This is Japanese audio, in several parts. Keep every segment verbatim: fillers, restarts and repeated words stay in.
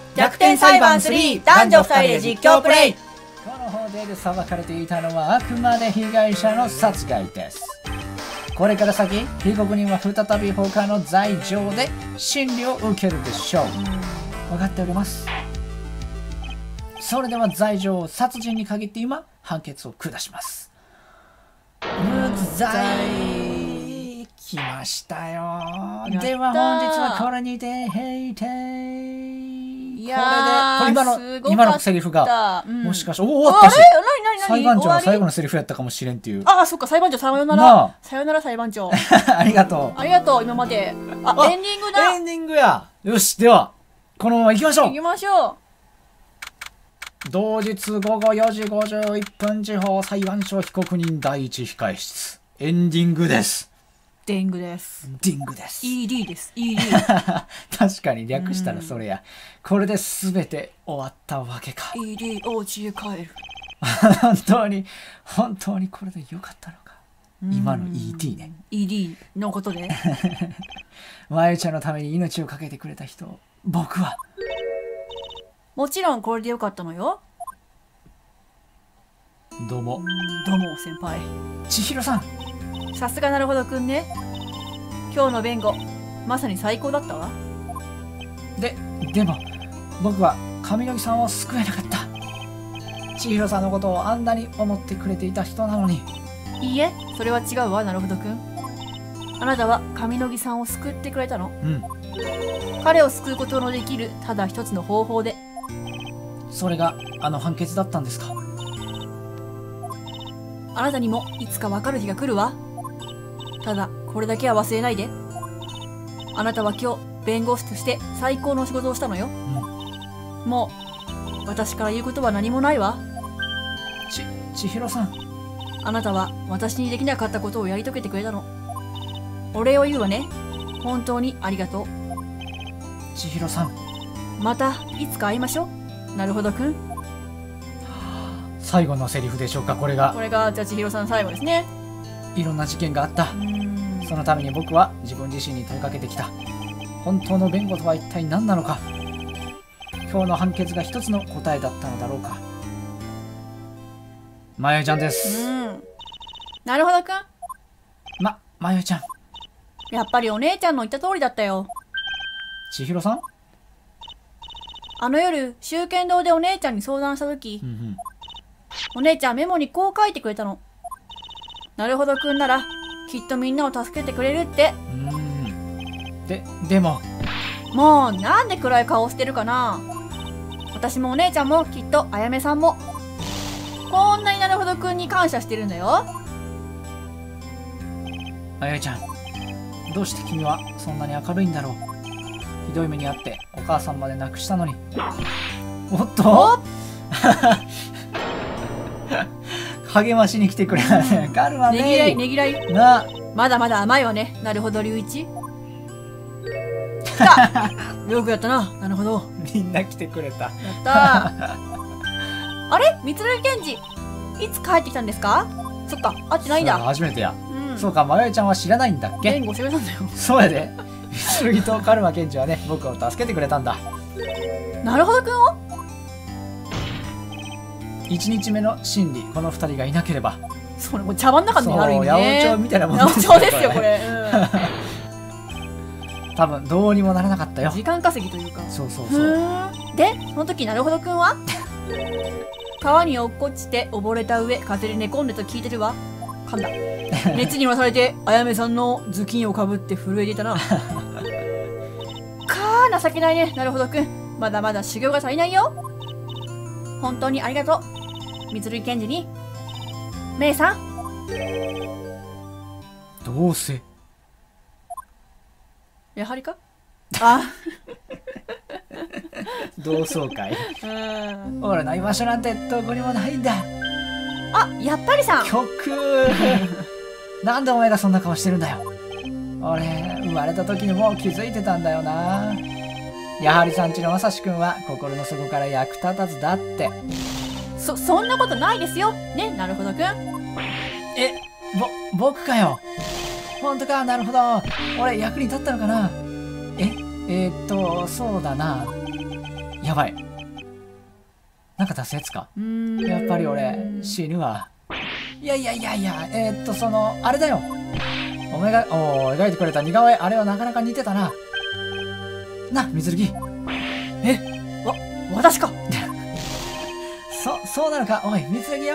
逆転裁判スリー男女ふたりで実況プレイ。 この法廷で裁かれていたのはあくまで被害者の殺害です。これから先、被告人は再び他の罪状で審理を受けるでしょう。分かっております。それでは罪状殺人に限って今判決を下します。無罪来ましたよ。では本日はこれにて閉廷。 いやー、 これで、これ今の、今のセリフが、 うん、 もしかして、おお、終わったし、裁判長の最後のセリフやったかもしれんっていう。 ああ、そっか、裁判長、さよなら。さよなら、裁判長。 ありがとう。 ありがとう、今まで。あ、 あエンディングだ。 エンディングや。よし、では、このまま行きましょう。 行きましょう。 同日午後よじごじゅういっぷん、地方裁判所被告人第一控室。エンディングです。 ディングです。 ディングです。 イーディー です。イーディー。 確かに略したらそれや。これで全て終わったわけか。 イーディー お家へ帰る。 本当に、本当にこれでよかったのか。今の イーディー ね。 イーディー のことで。 まゆちゃんのために命を懸けてくれた人、僕は。 もちろんこれでよかったのよ。 どうも。 どうも先輩。 千尋さん。 さすがなるほどくんね。今日の弁護、まさに最高だったわ。 で、でも、僕は上野木さんを救えなかった。千尋さんのことをあんなに思ってくれていた人なのに。 いいえ、それは違うわ、なるほどくん。あなたは上野木さんを救ってくれたの。 うん。 彼を救うことのできるただ一つの方法で。 それがあの判決だったんですか。 あなたにもいつかわかる日が来るわ。ただこれだけは忘れないで。あなたは今日弁護士として最高の仕事をしたのよ。うん、もう私から言うことは何もないわ。 ち千尋さん、 あなたは私にできなかったことをやり遂げてくれたの。お礼を言うわね。本当にありがとう。 千尋さん、 またいつか会いましょう。なるほどくん。 最後のセリフでしょうか。これがこれがじゃあ千尋さん最後ですね。 いろんな事件があった。そのために僕は自分自身に問いかけてきた。本当の弁護とは一体何なのか。今日の判決が一つの答えだったのだろうか。まゆちゃんです。 うん。なるほどくん。 ま、まゆちゃん。 やっぱりお姉ちゃんの言った通りだったよ。 千尋さん？ あの夜、集権堂でお姉ちゃんに相談したとき、うんうん、お姉ちゃんメモにこう書いてくれたの。なるほどくんなら、きっとみんなを助けてくれるって。 うーん。で、でも。 もう、なんで暗い顔してるかな。私もお姉ちゃんもきっとあやめさんも。こんなになるほどくんに感謝してるんだよ。 あやちゃん、どうして君はそんなに明るいんだろう。ひどい目にあってお母さんまで亡くしたのに。おっと励ましに来てくれないね。カルマね。 ねぎらいねぎらい。 な。 まだまだ甘いわね。なるほど隆一。来た。よくやったな。なるほど。 みんな来てくれた。やったあれ、三つ瑠検事。いつ帰ってきたんですか。そっか、会ってないんだ。 初めてや。うん、そうか、まゆちゃんは知らないんだっけ。 弁護してくれたんだよ。 そうやで。三つとカルマ検事はね、僕を助けてくれたんだ。 なるほどくんを一日目の審理、この二人がいなければ。 それもう茶番の中である意味ね。 八百長みたいなもんですよ。八百長ですよこれ。 うん、多分どうにもならなかったよ。 時間稼ぎというか。 そうそうそう。 で、その時なるほどくんは川に落っこちて溺れた上、風で寝込んでと聞いてるわ。噛んだ。熱に乗らされてあやめさんの頭巾をかぶって震えていたな。かー、情けないね。なるほどくん、まだまだ修行が足りないよ。本当にありがとう。三つ瑠検事にメイさん。 どうせやはりか。あ同窓会。俺の居場所なんてどこにもないんだ。 あ、やっぱりさん。 曲なんでお前がそんな顔してるんだよ。俺生まれた時にもう気づいてたんだよな。やはりさんちのまさしくんは心の底から役立たずだって。 そ、そんなことないですよ。ね、なるほどくん。 え、ぼ、僕かよ。ほんとか、なるほど。俺役に立ったのかな。え、えー、っと、そうだな。 やばい。なんか出すやつか。 うーん。 やっぱり俺、死ぬわ。いやいやいやいや、えー、っと、その、あれだよ。お前が、おー、描いてくれた似顔絵、あれはなかなか似てたな。な、水着。 え、わ、私か。 そ、そうなのか。おい、水着よ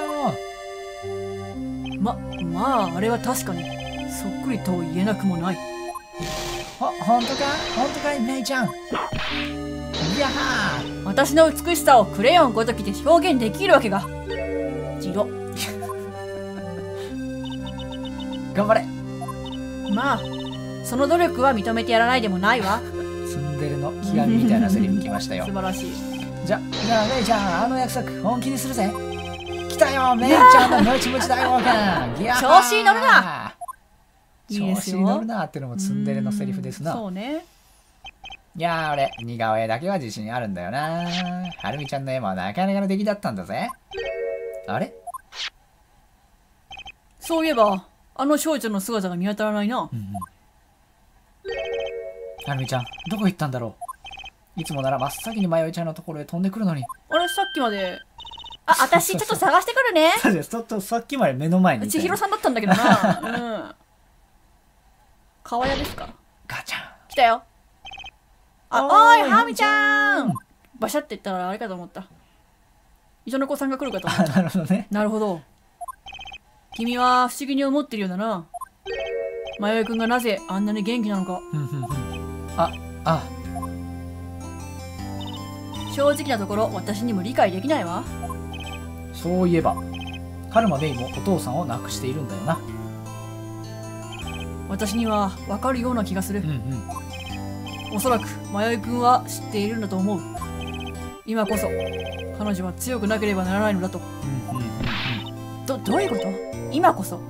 ま、まあ、あれは確かに、そっくりと言えなくもない。 ほ、ほんとかほんとかい、メイちゃん。いやはー。 私の美しさをクレヨンごときで表現できるわけが。ジロ。 頑張れ。 まあ、その努力は認めてやらないでもないわ。 ツンデレの極みみたいなセリフ来ましたよ素。晴らしい。 じゃ、じゃあ、メイちゃん、あの約束、本気にするぜ。来たよ、メイちゃんのムチムチ大冒険。ギャー調子に乗るないい調ですよ子に乗るなってのもツンデレのセリフですな。 そうね。 いやー、俺、似顔絵だけは自信あるんだよな。はるみちゃんの絵もなかなかの出来だったんだぜ。あれそういえば、あの少女の姿が見当たらないな。 うんうん。はるみちゃん、どこ行ったんだろう。いつもなら真っ先にまよいちゃんのところへ飛んでくるのに。 あれ、さっきまで。あ、私ちょっと探してくるね。 そうです、ちょっとさっきまで目の前にいたよ。 千尋さんだったんだけどな。うん。川屋ですか。 ガチャン。 来たよ。あ、 おおーいーい、はみちゃん。バシャって言ったらあれかと思った。磯の子さんが来るかと思あ、 った。 なるほどね。 なるほど。君は不思議に思ってるようだな。迷いくんがなぜあんなに元気なのか。 ふんふんふん。あ、あ、 正直なところ私にも理解できないわ。 そういえば、カルマメイもお父さんを亡くしているんだよな。 私にはわかるような気がするうん。うん。 おそらく迷いくんは知っているんだと思う。今こそ彼女は強くなければならないのだと。 うんうんうんうん。 ど、どういうこと？今こそ。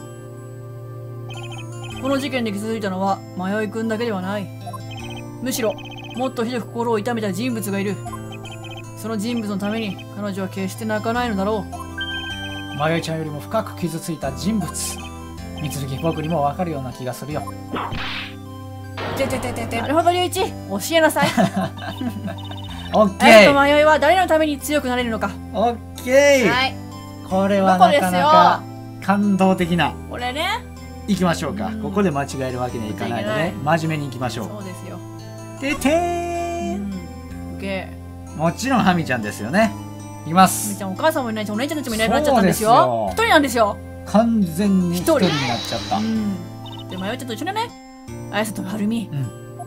この事件で気づいたのは迷いくんだけではない。むしろもっとひどく心を痛めた人物がいる。その人物のために彼女は決して泣かないのだろう。 まよいちゃんよりも深く傷ついた人物。みつるき、僕にもわかるような気がするよ。ててててて。 なるほど、龍一、教えなさい。 オッケあやとー。 迷いは誰のために強くなれるのか。 オッケー。 はい、 これはなかなか感動的な。 これね。 いきましょうか。 うんここで間違えるわけにはいかないので、 いけ真面目にいきましょう。 そうですよ。 ててうー。 ん。オッケー。 もちろんハミちゃんですよね。いきまみすち。ゃんお母さんもいないしお姉ちゃんたちもいなくなっちゃったんですよ。 そうですよ一人なんですよ。 完全に一人になっちゃった。 うん。で迷いちゃんと一緒だね。あやさとはるみ。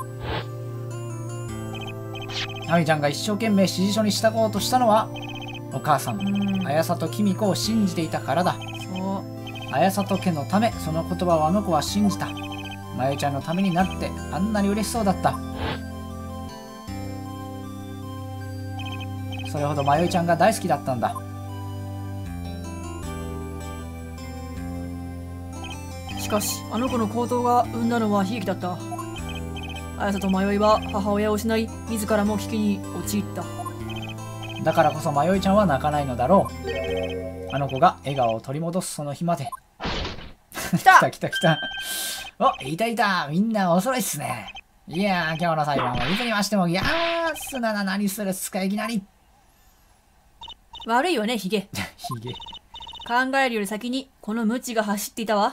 ハミちゃんが一生懸命指示書に従おうとしたのは、お母さん、 うん。 綾里公子を信じていたからだ。 そう。 綾里家のため、その言葉をあの子は信じた。まゆちゃんのためになってあんなに嬉しそうだった。それほどまゆちゃんが大好きだったんだ。 しかしあの子の行動が生んだのは悲劇だった。綾さと迷いは母親を失い自らも危機に陥った。 だからこそまゆいちゃんは泣かないのだろう。あの子が笑顔を取り戻すその日まで。 来た来た来た来た。お、いたいた。みんなおそろいっすね。いやー、今日の裁判はいつにましても、いやー、すなな何するっすか、いきなり。 悪いよねヒゲ。 ひげ。 考えるより先にこのムチが走っていたわ。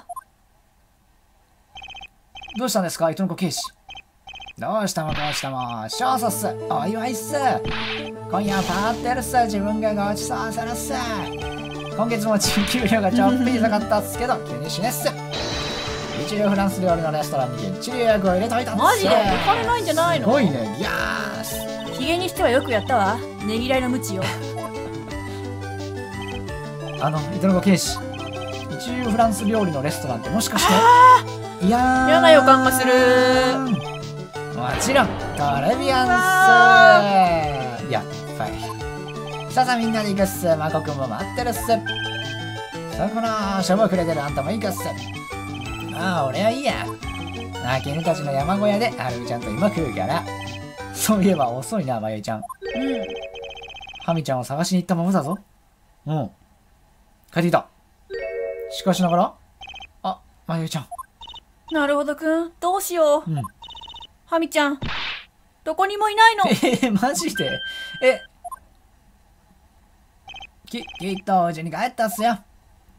どうしたんですか、糸の子警視。どうしたもどうしたも、勝訴っす。お祝いっす。今夜はパーテルっす。自分がごちそうするっす。今月も時給料がちょっぴり下がったっすけど、気にしねっす。一流フランス料理のレストランに現地予約を入れといたんです。 マジでお金ないんじゃないの？ すごいね。いやーヒゲにしてはよくやったわ。ねぎらいのムチよ。 あの、糸の子警視。一流フランス料理のレストランってもしかして。いやー。 嫌な予感がする。 もちろん、トレビアンス。やっぱり。さあさあみんなで行くっす。マコくんも待ってるっす。そこの、しょぼくれてるあんたも行くっす。まあ、俺はいいや。な犬たちの山小屋で、はるみちゃんと今食うから。そういえば遅いな、まゆいちゃん。 うん。 はみちゃんを探しに行ったままだぞ。うん。帰ってきた。しかしながら、あ、まゆいちゃん。 なるほどくん、どうしよう。 うん。 はみちゃん、 どこにもいないの。 えー、マジで？え、き、きっとうちに帰ったっすよ。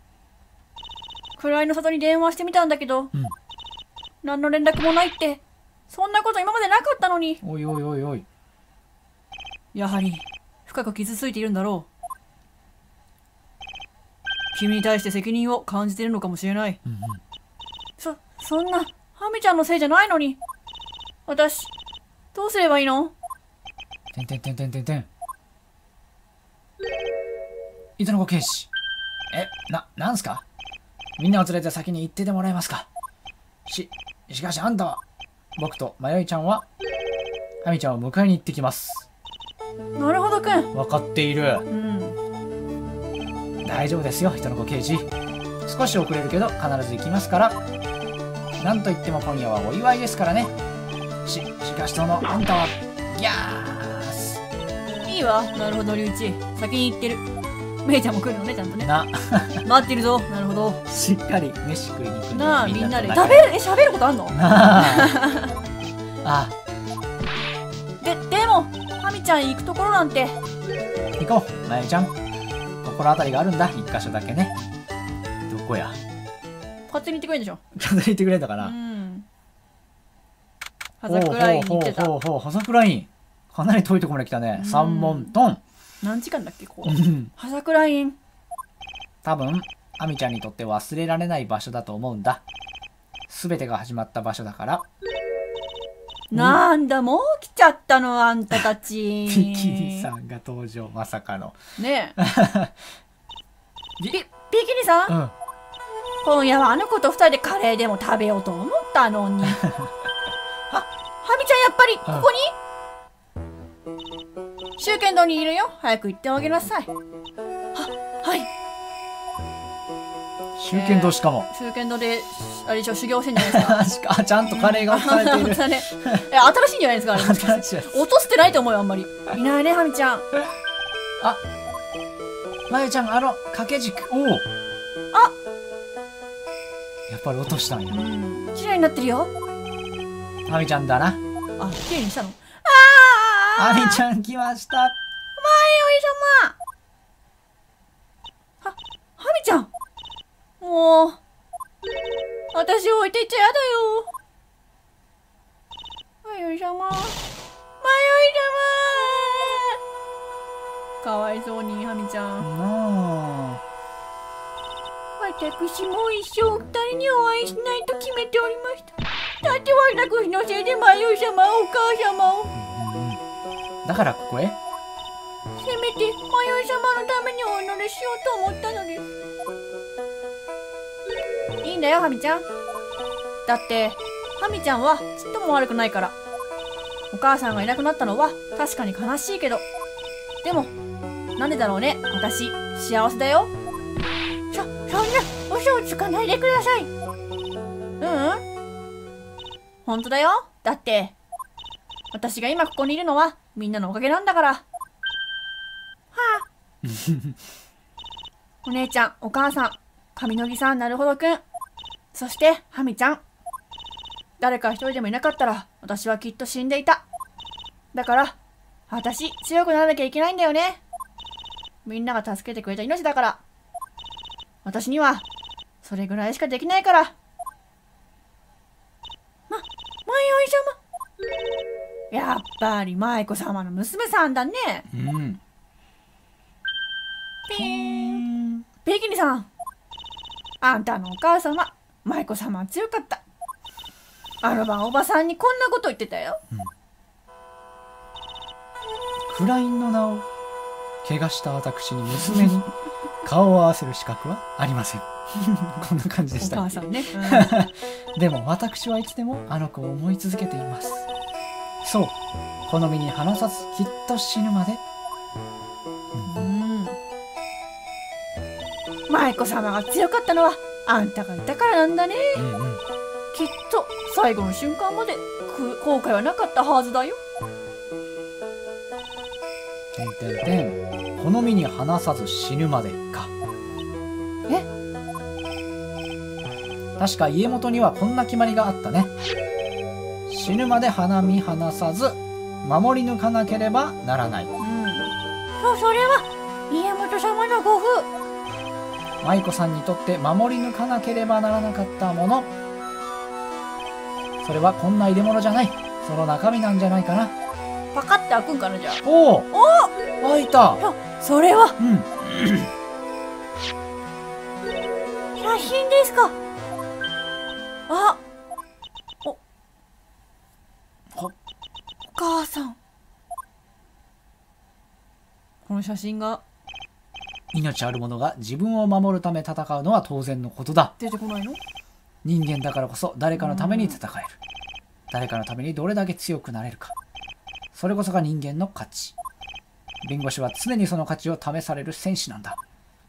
暗いの里に電話してみたんだけど、 うん。 何の連絡もないって。そんなこと今までなかったのに。 おいおいおいおい。 やはり深く傷ついているんだろう。君に対して責任を感じているのかもしれない。 うんうん。 そ、そんな、ハミちゃんのせいじゃないのに。私、どうすればいいの？ てんてんてんてんてんてん。糸の子警視。え、な、なんすか？みんなを連れて先に行っててもらえますか？し、しかしあんたは、僕とまよいちゃんは、ハミちゃんを迎えに行ってきます。 なるほどくん。 わかっている。 うん。 大丈夫ですよ、糸の子刑事。少し遅れるけど必ず行きますから。なんといっても今夜はお祝いですからね。し、しかしそのあんたは、ギャース。 いいわ。なるほど、龍一。先に行ってる。めいちゃんも来るのね、ちゃんとね。 な、 待ってるぞ。なるほど。 しっかり飯食いに行くんだ。 なあ、みんなで。 と食べる、え、喋ることあんの？ なあ。あ、 で、でも、ハミちゃん行くところなんて。 行こう、まゆちゃん。心当たりがあるんだ、一箇所だけね。どこや。 勝手に行ってくれんでしょ。 ちゃんと言ってくれんのかうな。 ん。葉桜井に行ってた。 ほうほうほうほう、葉桜井。かなり遠いところまで来たね。三問トン。 何時間だっけ、ここ。 うん葉桜井。 多分、アミちゃんにとって忘れられない場所だと思うんだ。すべてが始まった場所だから。 なんだ、もう来ちゃったの、あんたたち。 ピキニさんが登場、まさかの。 ねえ。 ピピ、ピキニさん、 うん。 今夜はあの子と二人でカレーでも食べようと思ったのに。は、ハミちゃんやっぱりここに、集権堂にいるよ。早く行ってあげなさい。は、はい。 集権堂しかも。 集権堂で、あれでしょ、修行してんじゃないですか。 あ、ちゃんとカレーが置かれている。 本当だね。え、新しいんじゃないですか、あれ。もしかして新しいやつ落としてないと思うよ、あんまり。いないね、ハミちゃん。 あ、まゆちゃん、あの、掛け軸。おお。 あ、 やっぱり落としたんや。 うん、綺麗になってるよ。 まみちゃんだな。 あ、綺麗にしたの。あああ、 みちゃん来ました。 まいおい様。は、はみちゃん。もう、私を置いていっちゃやだよ。まいおい様。まいおい様。かわいそうに、はみちゃん。 なあ。 私も一生二人にお会いしないと決めておりました。だって私のせいでまよい様、お母様を。 うんうん、だからここへ。 せめてまよい様のためにお祈りしようと思ったのです。いいんだよ、ハミちゃん。だって、ハミちゃんはちっとも悪くないから。お母さんがいなくなったのは確かに悲しいけど。でも、なんでだろうね、私、幸せだよ。そ、そんな嘘をつかないでください。ううん。ほんとだよ。だって、私が今ここにいるのはみんなのおかげなんだから。はあ。お姉ちゃん、お母さん、上野木さん、なるほどくん。そして、ハミちゃん。誰か一人でもいなかったら、私はきっと死んでいた。だから、私、強くならなきゃいけないんだよね。みんなが助けてくれた命だから。私には、それぐらいしかできないから。ま、まよい様。やっぱり舞子様の娘さんだね。 うん。 ピーン。ペキニさん。あんたのお母様、舞子様は強かった。あの晩おばさんにこんなこと言ってたよ。うん、 クラインの名を怪我した私に娘に顔を合わせる資格はありません。こんな感じでした。 お母さんね。 うん、でも私はいつでもあの子を思い続けています。そう、この身に離さずきっと死ぬまで。 うん。舞子様が強かったのはあんたがいたからなんだね。うんうん、きっと最後の瞬間まで後悔はなかったはずだよ。 てんてんてん。この身に離さず死ぬまでか。 え？ 確か家元にはこんな決まりがあったね。死ぬまで花見離さず守り抜かなければならない。 うん。そう、それは、家元様のご夫。 舞子さんにとって守り抜かなければならなかったもの。それはこんな入れ物じゃない。その中身なんじゃないかな。 パカって開くんかな、じゃあ。 おお、 お開いた。 それは、 うん。 写真ですか。あ、お、お母さん。この写真が命ある者が自分を守るため戦うのは当然のことだ。 出てこないの？ 人間だからこそ誰かのために戦える。誰かのためにどれだけ強くなれるか。それこそが人間の価値。弁護士は常にその価値を試される戦士なんだ。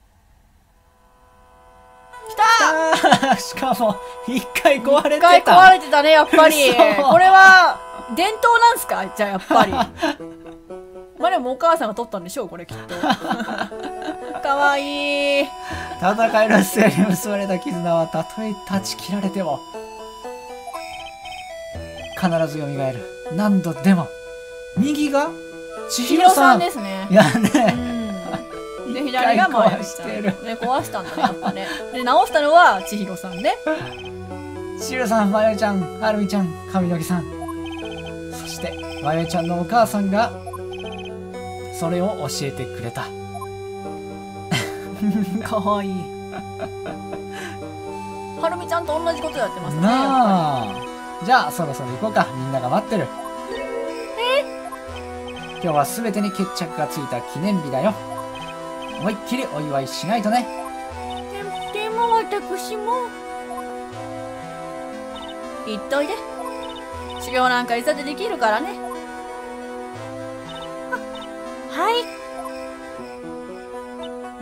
来たーしかも一回壊れてた。一回壊れてたね、やっぱり。 嘘これは伝統なんすか？じゃあやっぱり。まあでもお母さんが取ったんでしょう、これきっと。かわいい。 戦いの末に結ばれた絆はたとえ断ち切られても必ず蘇る。何度でも。右が千尋さんですね。 いやね、 うん、で左が前壊してる、 ね、壊したんだね、やっぱね。で直したのは千尋さんね。 千尋さん、まゆちゃん、はるみちゃん、髪の毛さん、そしてまゆちゃんのお母さんがそれを教えてくれた。 かわいい。はるみちゃんと同じことやってますね。 なあ、じゃあそろそろ行こうか。みんなが待ってる。今日は全てに決着がついた記念日だよ。思いっきりお祝いしないとね。 で, でも私も言っといで。修行なんかいつだってできるからね。はい。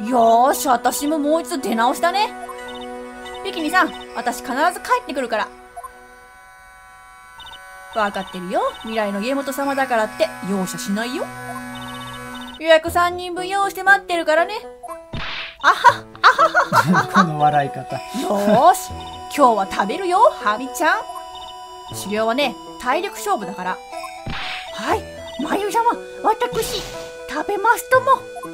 よーし、私ももう一度出直しだね。ビキニさん、私必ず帰ってくるから。わかってるよ。未来の家元様だからって容赦しないよ。予約さんにんぶん用意して待ってるからね。あはあははこの笑い方。 よーし、今日は食べるよ、はみちゃん。修行はね、体力勝負だから。はい、まゆ様、私、食べますとも。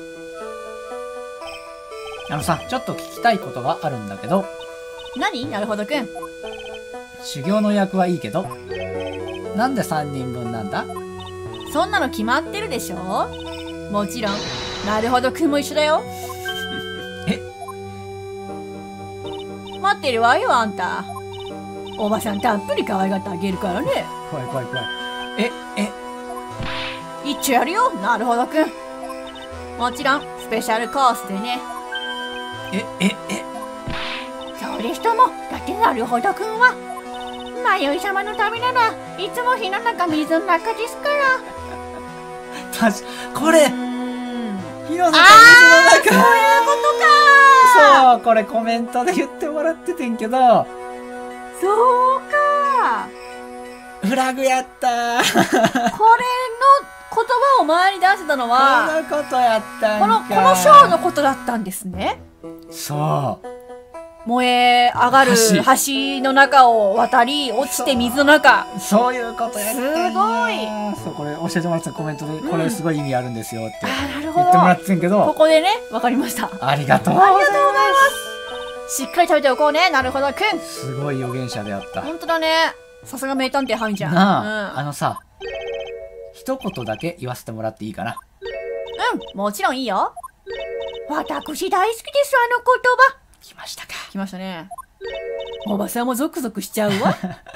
あのさ、ちょっと聞きたいことがあるんだけど。 何？なるほどくん。 修行の予約はいいけど、なんでさんにんぶんなんだ？ そんなの決まってるでしょ？もちろん、なるほどくんも一緒だよ。 え？ 待ってるわよ、あんた。おばさんたっぷり可愛がってあげるからね。 怖い怖い怖い。え、え、 一丁やるよ、なるほどくん。もちろん、スペシャルコースでね。 え、え、え。 そうですとも、だってなるほどくんは、まゆい様のためならいつも火の中水の中ですから。 たし、これ、火の中水の中。 そういうことか。 そう、これコメントで言ってもらっててんけど。 そうか。 フラグやったー。 これの言葉を前に出してたのは、 このことやったんか。 この、このショーのことだったんですね。 そう。 燃え上がる橋の中を渡り、落ちて水の中。 そういうことやったんや。 すごい。 そう、これ教えてもらってたコメントで、これすごい意味あるんですよってあ、なる言ほど。 ってもらってんけど。 ここでね、わかりました。 ありがとう。 ありがとうございます。しっかり食べておこうね、なるほどくん。 すごい予言者であった。 ほんとだね。さすが名探偵ハミちゃん。 なあ、 うん、 あのさ、一言だけ言わせてもらっていいかな。 うん、もちろんいいよ。私大好きです、あの言葉。 来ましたか。 来ましたね。おばさんもゾクゾクしちゃうわ。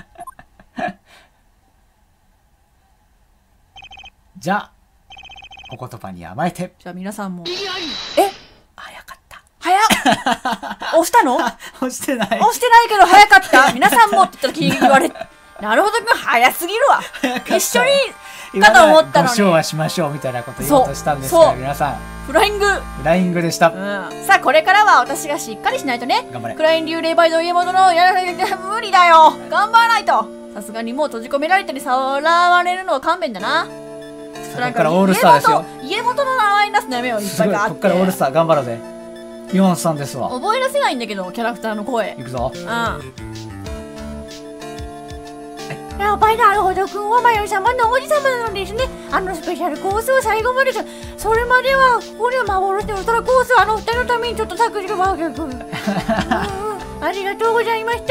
じゃあ、お言葉に甘えて。 じゃあ皆さんも。え、 早かった。 早っ。押したの？ 押してない。 押してないけど早かった。皆さんもって言った時に言われ、なるほどくん早すぎるわ。一緒にかと思ったのに。 ご唱和しましょうみたいなこと言おうとしたんですが、皆さん。 フライング。 フライングでした。 うん、さあこれからは私がしっかりしないとね。 頑張れ。 クライン流霊媒の家元のやらなきゃ無理だよ。頑張らないと。さすがにもう閉じ込められたりさらわれるのは勘弁だな。 ここからオールスターですよ。 家元の名前に出すのやめよう。いっぱいあって。 ここからオールスター頑張ろうぜ。ヨンさんですわ。 覚え出せないんだけどキャラクターの声。 いくぞ。 うん。 え、 やっぱりなるほどくんはまよ様の王子様なのですね。あのスペシャルコースを最後まで、それまではここには幻のウルトラコースをあの二人のためにちょっと作詞がわけくん。ありがとうございました。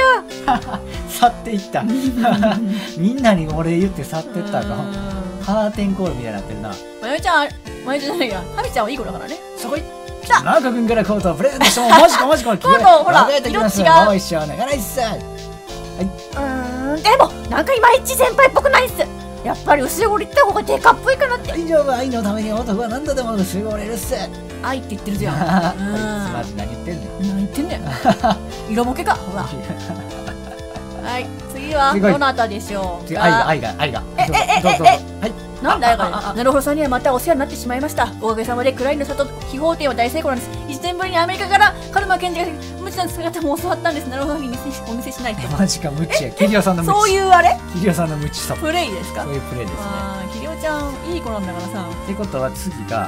去っていった。みんなに俺言って去ってったの。カーテンコールみたいになってるな。 まよちゃん、まよちゃんじゃないや、ハミちゃんはいい子だからね。 そこいったマーコ君からコートをプレゼントしてもマジかマジか今度ほら色違う。 もう一生お願いっす。はい。 うーん、でもなんかいまいち先輩っぽくないっす。やっぱり薄汚れった方がデカっぽいかなって。 大丈夫、愛のために男は何度でも薄汚れるっす。 愛って言ってるじゃん。 こいつマジ何言ってんねん。 何言ってんねん。色ボケか。ほら。はい、次はどなたでしょう。 愛が愛が愛が。 えええええ。 はい。 なんだよこれ。なるほどさんにはまたお世話になってしまいました。おかげさまでクラインの里秘宝店は大成功なんです。いちねんぶりにアメリカからカルマ検事が無知の姿も教わったんです。なるほどにお見せしないと。 マジか無知や。キリオさんの無知。 そういうあれ？ キリオさんの無知さ。 プレイですか？ そういうプレイですね。 ああ、キリオちゃんいい子なんだからさ。 ってことは次が。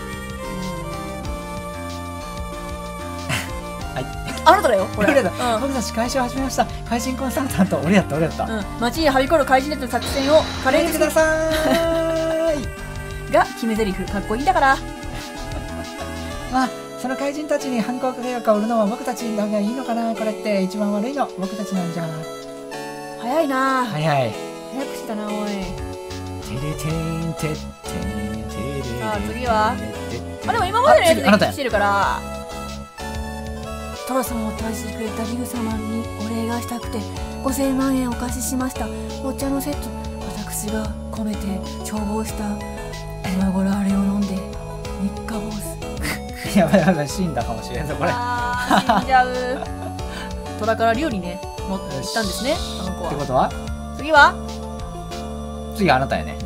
あなただよ、これ。 俺だ。僕たち会社を始めました。怪人コンサルタント。俺やった、俺やった。 うん。街にはびこる怪人たちの作戦を華麗にください。 が決め台詞、かっこいいんだから。 まあ、その怪人たちに反抗計画を売るのは僕たちの方がいいのかな。これって一番悪いの僕たちなんじゃ。 早いな。 早い。 早くしたな、おい。 テレテンテッテンテレ。 さあ次は。あ、でも今までのやつで来てるから。トラさんを退治してくれたリュウ様にお礼がしたくてごせんまんえんお貸ししました。お茶のセット、私が込めて調合した今頃あれを飲んで三日坊主。 やばいやばい、死んだかもしれんぞこれ。 あー、死んじゃう。トラからリュウにね持って行ったんですね、あの子は。 ってことは次は次あなたやね。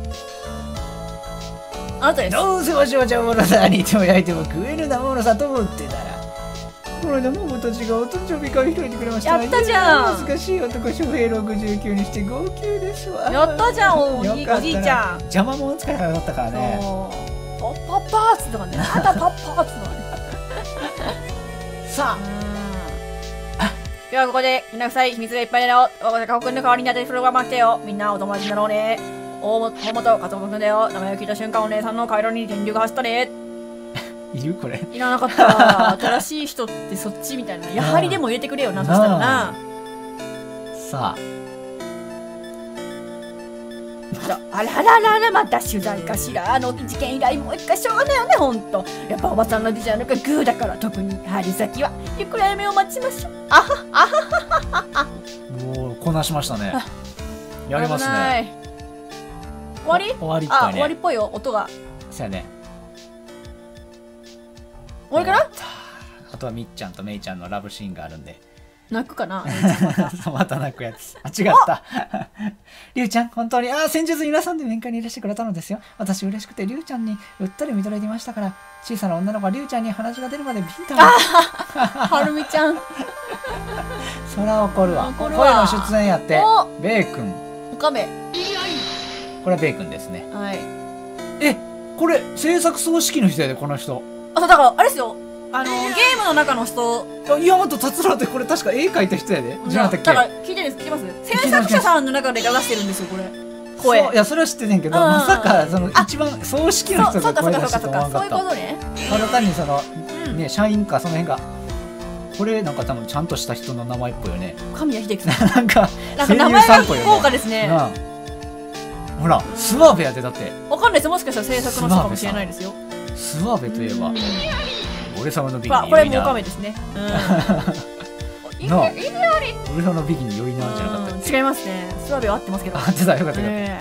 あなたです。 どうせわしわしゃものさにいても焼いても食えるなものさと思ってたら、この間桃たちがお誕生日会開いてくれました。 やったじゃん。 難しい男翔平ろくじゅうきゅうにして号泣ですわ。 やったじゃん、おじいちゃん。 邪魔者使いなかったからね。 パッパッパーツとかね、あんたパッパーツとかね。 さあ、 今日はここでみんな臭い秘密がいっぱいだよ。私が君の代わりに当てるプログラムが来てよ。みんなお友達になろうね。大本、大本、勝本くんだよ。名前を聞いた瞬間お姉さんの回路に電流が走ったね。 いるこれ。 いらなかった。新しい人ってそっちみたいな。やはりでも入れてくれよな、そしたらな。 さあ。 あらららら、また取材かしら。あの事件以来もう一回しょうがないよね、ほんと。やっぱおばさんのビジュアルがグーだから、特に針先はゆっくり目を待ちましょう。あはあはははは。 もうこなしましたね。やりますね。 終わり？ 終わりっぽいね。 あ、終わりっぽいよ、音が。 そうやね。 終わりかな？ あとはみっちゃんとめいちゃんのラブシーンがあるんで。 泣くかな？ また泣くやつ。あ、違った。りゅうちゃん、本当に、ああ、先日皆さんで面会にいらしてくれたのですよ。私嬉しくてりゅうちゃんにうっとり見とれていましたから、小さな女の子がりゅうちゃんに話が出るまでビンタを。 はるみちゃん。 そら怒るわ。声の出演やって。ベイ君。 おかめ。 これはベイ君ですね。 はい。 え、これ制作総指揮の人やで、この人。 あ、だからあれですよ。あのゲームの中の人。 岩本達郎ってこれ確か絵描いた人やで。じゃなかったっけ？ だから聞いてるんです。聞きます？制作者さんの中で流してるんですよ、これ。声。 いや、それは知ってんねんけど、まさかその一番総指揮の人が声出したと思わなかった。 そういうことね。 ただ単にそのね、社員かその辺が。これなんか多分ちゃんとした人の名前っぽいよね。 神谷秀樹さん。 なんか名前が豪華ですね。 ほら、スワベやでだって。 わかんないです。もしかしたら制作の人かもしれないですよ。 スワベといえば、俺様のビキニ。 これもオカメですね。 なあ、俺様のビキニ良いなじゃなかった。 違いますね。スワベは合ってますけど。 合ってた、よかったよかった。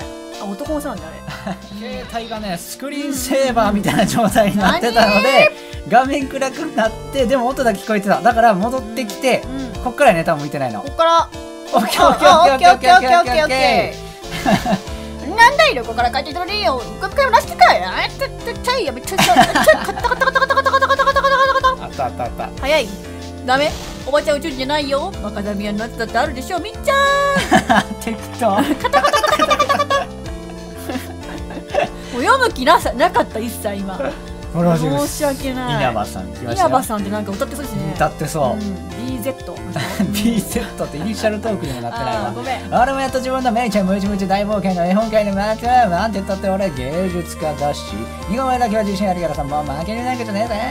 あ、男の人なんだあれ。携帯がね、スクリーンセーバーみたいな状態になってたので、画面暗くなって、でも音だけ聞こえてた。だから戻ってきて、こっからね、多分向いてないの。 こっから。 オッケーオッケーオッケーオッケーオッケーオッケーオッケー。なんだいよ、ここから帰ってくれよ。ここから出してかい。あったったったいやめっちゃちょっとカタカタカタカタカタカタカタカタカタカタカタカタカタ。 あったあったあった。 早い。ダメ。おばちゃん宇宙人じゃないよ。マカダミアの夏だってあるでしょ。みっちゃん。 適当。 カタカタカタカタカタカタ。もう読む気なさなかった一切今。 これは初めて申し訳ない。 稲葉さん来ましたよ。 稲葉さんってなんか歌ってそうですね。 歌ってそう、 うん、ビーゼットビーゼット ってイニシャルトークにもなってないわ。 あーごめん。 俺もやっと自分のめいちゃんムチムチ大冒険の絵本界のマークなんて言ったって俺芸術家だし似顔絵だけは自信あるからさもう負けになんかじゃねえぜ。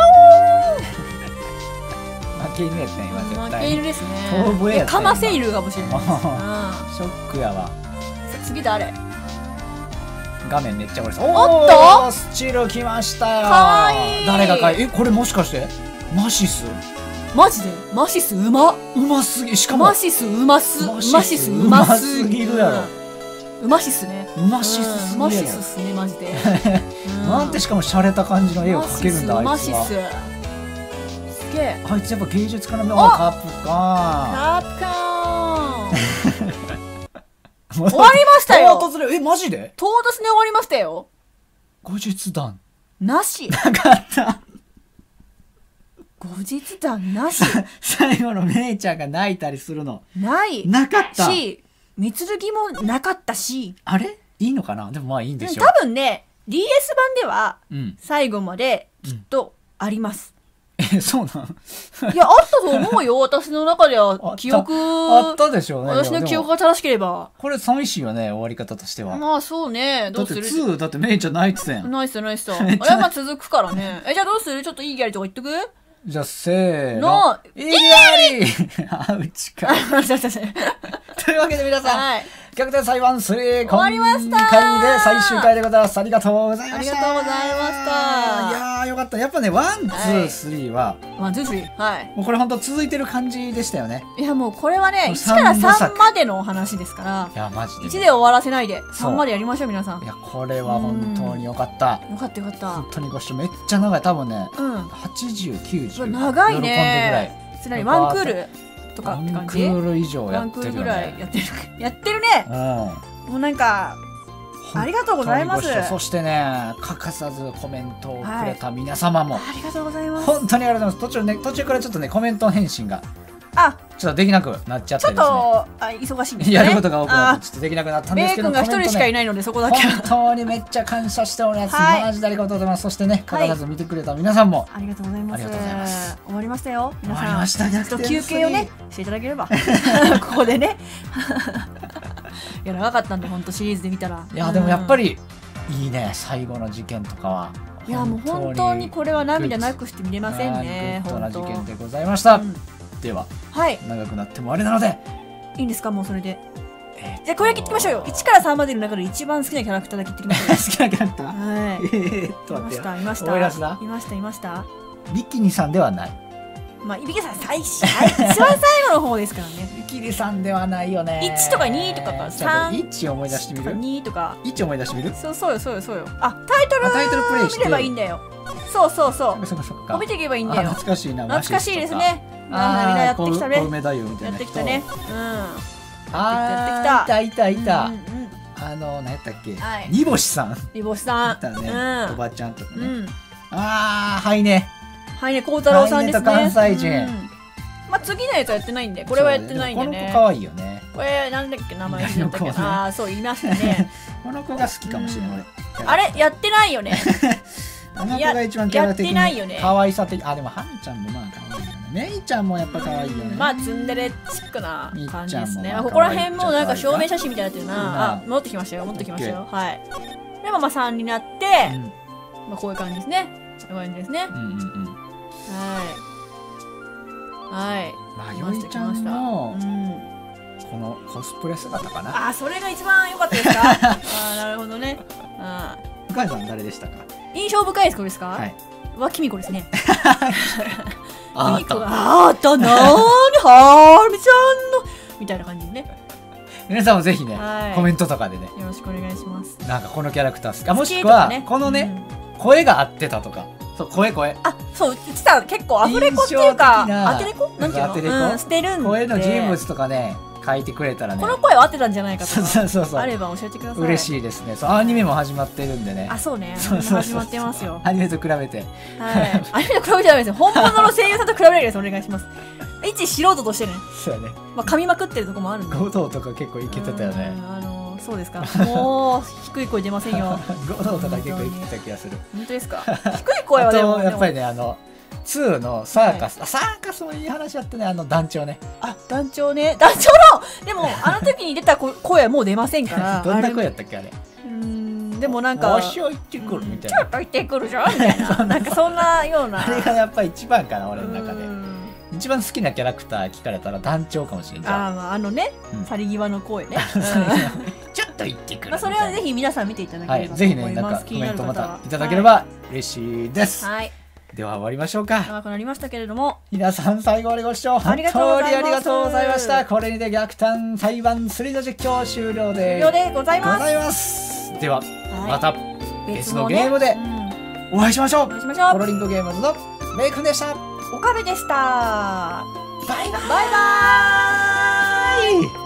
負け犬やったん今絶負対け犬ですね。 遠吠えやったかませ犬かもしれないです。 ショックやわ。 うん、次誰？ 画面めっちゃこれさおっとスチル来ましたよ。 かわいい。 誰がかいえこれもしかしてマシスマジでマシスうま。 うますぎしかもマシスうますママシスうますすぎるやろ。 うましすね。 うましすすうましぎるやろ。 すっすねマジで。 なんてしかも洒落た感じの絵を描けるんだあいつは。 マシス。すげえ。 あいつやっぱ芸術家の目をカップか。 カプコーン。終わりましたよ。 唐突でえマジで？ 唐突に終わりましたよ。 後日談なし。 なかった。 後日談なし。 最後のめいちゃんが泣いたりするのないなかったし、みつるぎもなかったし。 あれいいのかな。でもまあいいんでしょう。 多分ね ディーエス 版ではうん最後まできっとあります。 えそうなんいやあったと思うよ。私の中では記憶あったでしょうね。 私の記憶が正しければ。 これ寂しいよね終わり方としては。 まあそうね。どだってうする？ にだってめいちゃん泣いてたやん。 ナイスナイス。あめっちゃれはまあ続くからね。えじゃあどうする？ちょっといいギャリとか言っとく？ じゃあせーののいいやりあうちかあすいません。 というわけで皆さん、 はい。 逆転裁判スリー終わりました今回で最終回でございます。ありがとうございました。 ありがとうございました。 いやーよかった。やっぱねワンツースリーはワンツースリー。はい。 もうこれ本当続いてる感じでしたよね。 いやもうこれはねもういちから三部作さんまでのお話ですからいやマジでいちで終わらせないでさんまでやりましょう皆さん。 いやこれは本当によかった。 よかったよかった本。当にご視聴めっちゃ長い。多分ねうんはちじゅうきゅうじゅう長い喜んでね。つまりワンクールとかってぐらいワンク感じ。 ール以上やワンクールってるよぐらいやね。 ってるやってるね。 うんもうなんかありがとうございます。 本当にご視聴そしてね欠かさずコメントをくれた皆様も、 ありがとうございます。 本当にありがとうございます。途中ね途中からちょっとねコメント返信があちょっとできなくなっちゃっちょったりですね。 とあ忙しいんですね。 やることが多くなっあてちょっとできなくなったんですけど、 ベイ君が一人しかいい。 ないのでそこだけは本当にめっちゃ感謝しております。 はいマジでありがとうございます。そしてね欠かさず見てくれた皆さんもありがとうございます。 ありがとうございます終わりましたよ。皆さん。 終わりました。 ちょっと休憩をねしていただければここでねいや長かったんで本当シリーズで見たら。 いやでもやっぱりりいいね最後の事件とかは。 いやもう本当にこれは涙なくして見れませんね。 グッドな本当事件でございました。 うんでははい長くなってもあれなので、 いいんですかもうそれで。 えーとじゃあこれだけ言ってきましょうよ。いちからさんまでの中で一番好きなキャラクターだけ言ってきましょうよ。 好きなキャラクターはい。 えーっといまし待ってよたいました思い出すないましたいました。 ビキニさんではない。 まあいびきさん最初一番最後の方ですからね。 ビキニさんではないよね。 いちとかにとかかちょっとさんいち思い出してみとかるにとか。 いち思い出してみるそうそうよそうよそうよ。あタイトルあタイトルプレイして見ればいいんだよ。そうそうそ。 そうっかそっかそっか見ていけばいいんだあよ。 懐かしいな。 懐かしいですね。 あなんだみんなやってきたね。 コルメ太夫みたいな人やってきたね。うん。 あやってきたーいたいたいた、 うんうんうんあの何やったっけ、 はい煮干しさんいリボスさん。 たね、 うんおばちゃんとかね、 うん。 あーはいねはいね、孝太郎さんですね。 はいねと関西人うんまあ次のやつはやってないんで、これはやってないんでね。 この子可愛いよね。 これなんだっけ名前言ったっけ何の子ねああそう言いましたね。 この子が好きかもしれない、 うん俺あれやってないよね。 あの子が一番キャラ的やってないよねに可愛さ的、あでもはんちゃんもまあ可愛いよね。めいちゃんもやっぱ可愛いよね。 まあツンデレチックな感じですね。 みっちゃんもあここら辺もなんか証明写真みたいになってるうんな。あ持ってきましたよ持ってきましたよ。はい。でもまあさんになって、 うんまあこういう感じですね。こういう感じですね。 うんうんうん。 はい。はい。 まあ来ましたよいちゃんの来ましたうん。 このコスプレ姿かな。 あーそれが一番良かったですか。ああなるほどね。あ向井さん誰でしたか。 ー印象深いですこれですか。 はい。 はきみこですね。 あきみこがあったなーにはーみちゃんのみたいな感じでね。 皆さんもぜひね、 はいコメントとかでね、 よろしくお願いします。 なんかこのキャラクター好き。あもしく好はきとかこのね、 うん声が合ってたとか。そう声声。 あそううちさ結構アフレコっていうか印象的なアテレコなんていうのアテレコうんしてるんで声の人物とかね書いてくれたらね。 この声は合ってたんじゃないかとそうかそうそうそう。 あれば教えてください。 嬉しいですね。そうアニメも始まってるんでね。 あそうねそうそうそう始まってますよ。 アニメと比べて。 はいアニメと比べちゃダメですよ。本物の声優さんと比べないですお願いします。一素人としてねそうやね。 まあ噛みまくってるとこもあるんで。 ゴドウとか結構いけてたよね。 うんあのそうですか。もう低い声出ませんよ。 ごどとか結構言ってた気がする。 本当ですか。低い声はあでもとやっぱりね、あのツーのサーカス、あサーカスもいい話やったね。あの団長ね。 あ、団長ね。団長のでもあの時に出た声はもう出ませんから。 どんな声やったっけあれ。 うーん、でもなんかわしを行ってくるみたいな。 ちょっと行ってくるじゃんみたいな。なんかそんなような。 あれがやっぱり一番かな、俺の中で。 うーん一番好きなキャラクター聞かれたら団長かもしれんじゃん。 あー、まあ、あのね、 うん去り際の声ね。 ちょっと行ってくる。 まあそれはぜひ皆さん見ていただけはい、 ればとぜひね、 思います。 なんかコ気になる方メントまたはいただければ嬉しいです。 はい。 では終わりましょうか。 長くなりましたけれども、 皆さん最後までご視聴本ありがとうご当にざいますありがとうございました。これにて逆転裁判スリーの実況終了で無料でございます。 ございます。では、 はいまた別のゲームねでうんお会いしましょう。 お会いしましょう。 コロリンゴゲームズのメイくんでした。 岡部でした。 バイバイ。 バイバーイ。